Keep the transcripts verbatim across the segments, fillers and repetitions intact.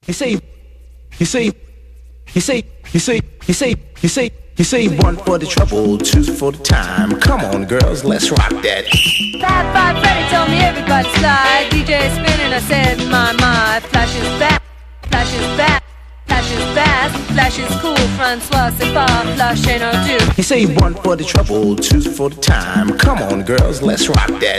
You say, you say, you say, you say, you say, you say, you say one for the trouble, two for the time. Come on, girls, let's rock that. Five, five, Freddy told me everybody slide. D J spinning, I said, my, my. Flash is back, flash is back, flash is fast, flash is cool. Francois, c'est pas, flash ain't no do. You say one for the trouble, two for the time. Come on, girls, let's rock that.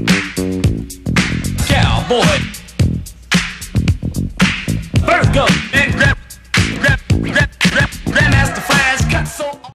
Cowboy, Virgo.